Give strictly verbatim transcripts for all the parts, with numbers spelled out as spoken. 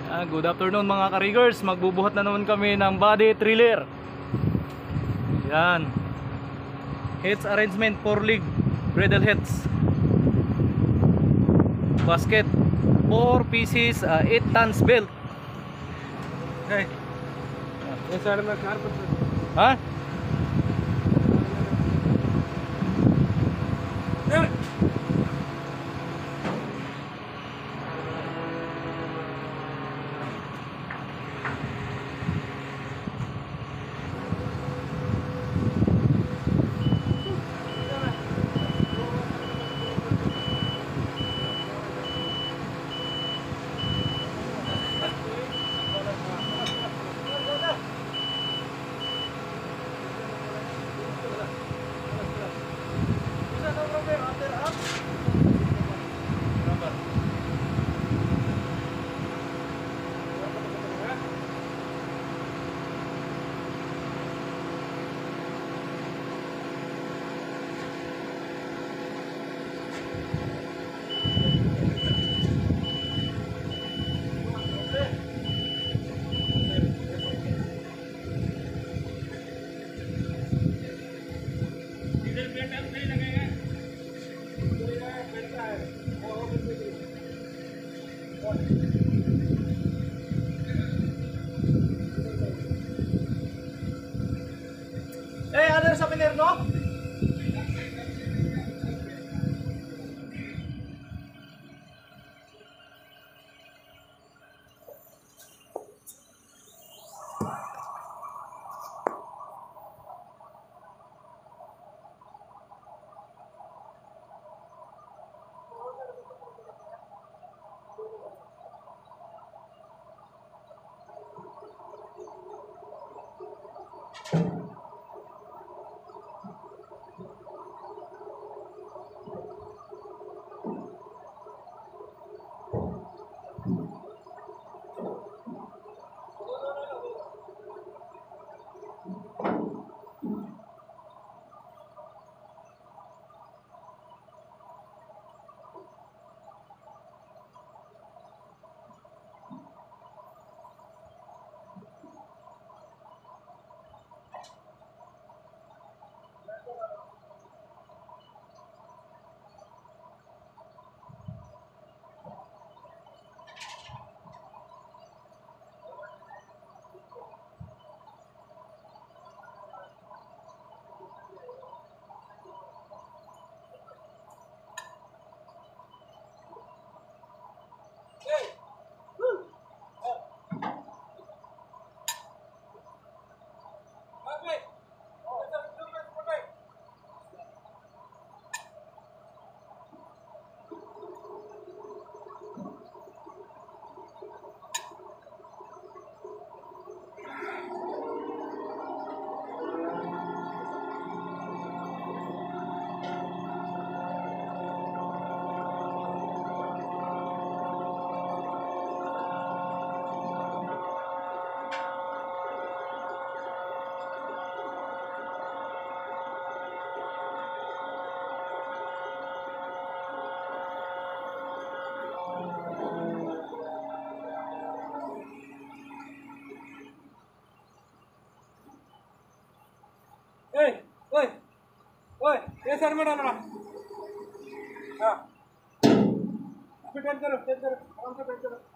Ah, good afternoon mga ka-riggers. Magbubuhat na naman kami ng body trailer. Yan. Heads arrangement for leg bridle heads. Basket four pieces, uh, eight tons belt. Okay. ये side में car पर Ha? Eh, ada sa Pinerno? ए ओए ओए ये side में डालना हाँ अभी टेंट करो टेंट करो आराम से टेंट करो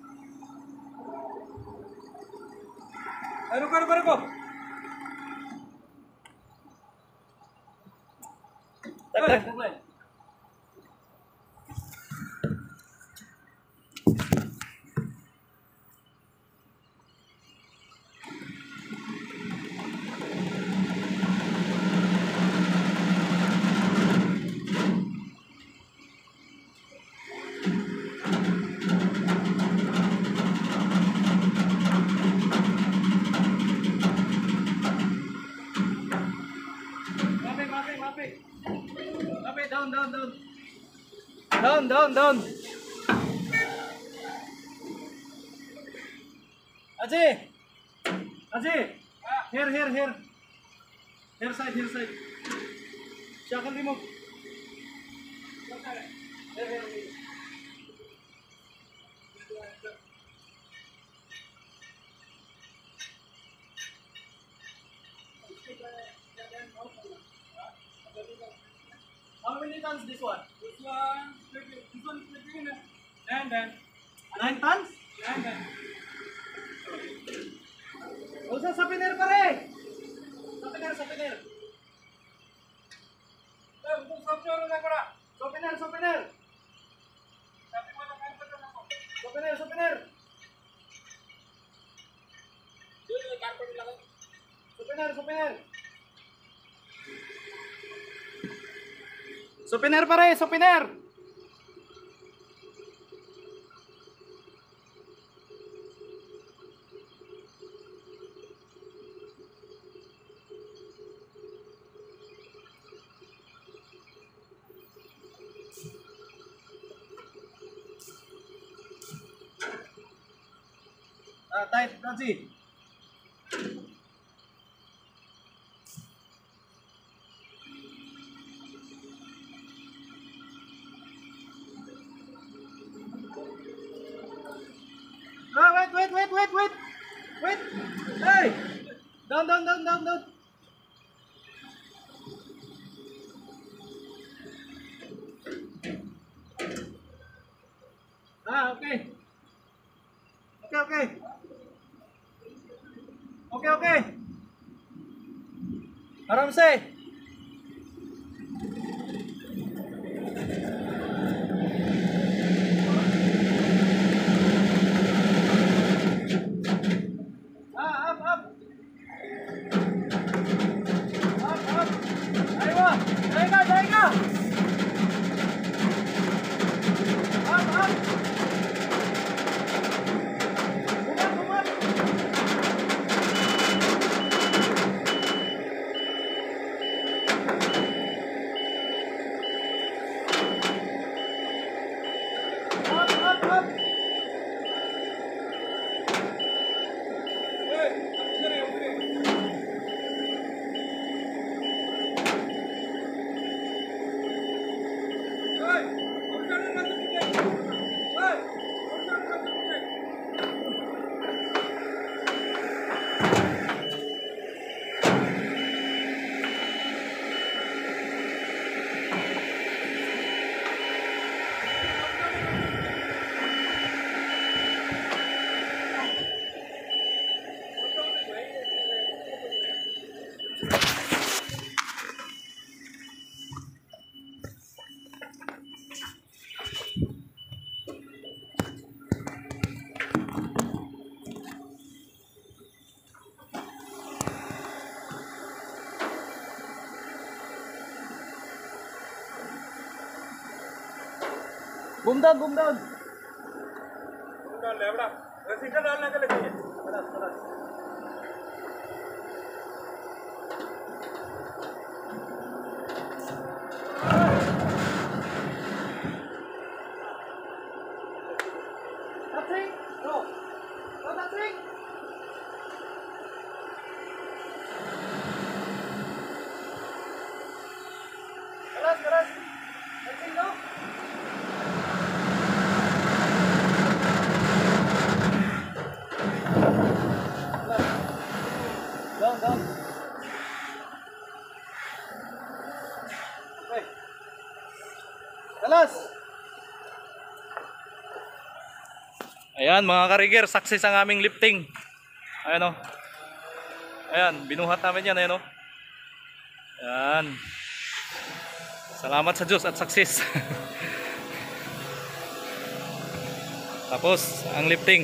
रुको रुको रुको Tak, tak, tak. Down, down, down. Down, down, down. Ajay. Ajay. Here, here, here. Here side, here side. Shackle remove. Here, here, here. tons this one? This one, this one is splitting in nine ten. nine tons? Nine ten. Usa sa piner pare. Sa piner, sa piner. Eh, untuk sabjo na kara. Sa piner, sa piner. Tapi mana kan betul ako. Sa piner, sa piner. Dili karpet lang. Sa piner, sa piner. Sa piner pare, sa piner. Ah, tight, Francis. Ah, wait, wait, wait, wait, wait. Wait. Hey. Down, down, down, down, down. Ah, okay. Okay, okay. Okay, okay. Aram say. Ah, up, up. Up, up. Aywa. Daiga, daiga. Up, up. Bumat, bumat. Up, up, up. Eh, sini, sini. Hey, urusan nanti kita. Hey, urusan nanti kita. Boom down, boom down. डाल ले बड़ा रसीदा डालने के लिए Talas, talas. Touching? No. No touching? Talas, talas. Touching, no? Down, down. Okay. Talas. Ayan mga karigger, success ang aming lifting. Ayan o. Ayan, binuhat namin yan. Ayan o. Ayan. Salamat sa Diyos at success. Tapos, ang lifting.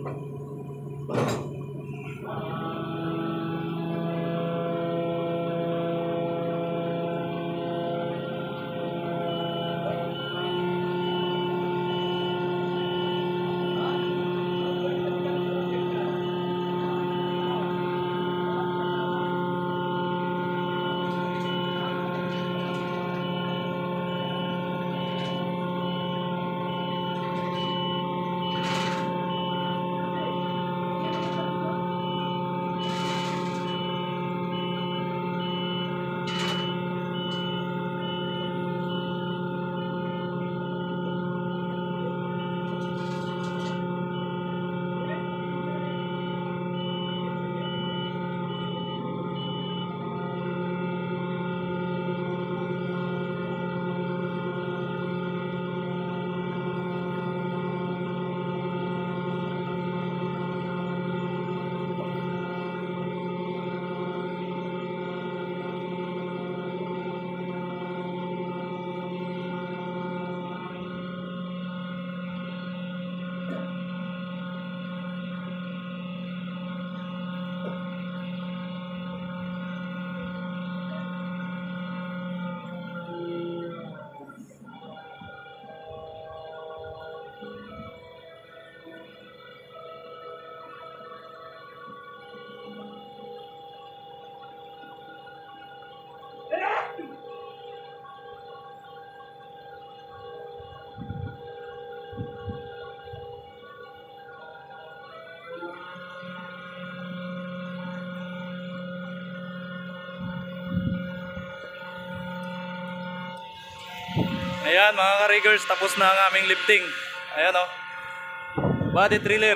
Ayan mga ka-riggers, tapos na ang aming lifting. Ayan o. Body trailer.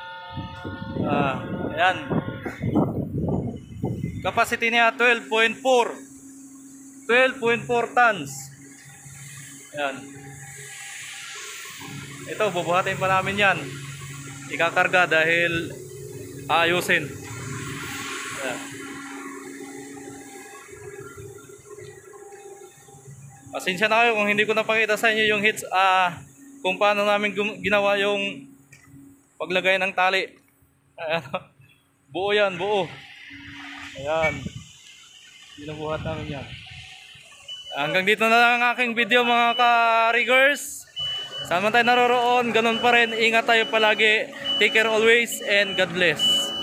Ah, ayan. Capacity niya twelve point four. twelve point four tons. Ayan. Ito, bubuhatin pa namin yan. Ikakarga dahil ayusin. Ayan. Pasensya na kayo kung hindi ko napakita sa inyo yung hits, ah, kung paano namin ginawa yung paglagay ng tali. Ayan. Buo yan, buo. Ayan. Binubuhat namin yan. Hanggang dito na lang ang aking video mga ka-riggers. Saan man tayo naroroon, ganun pa rin. Ingat tayo palagi. Take care always and God bless.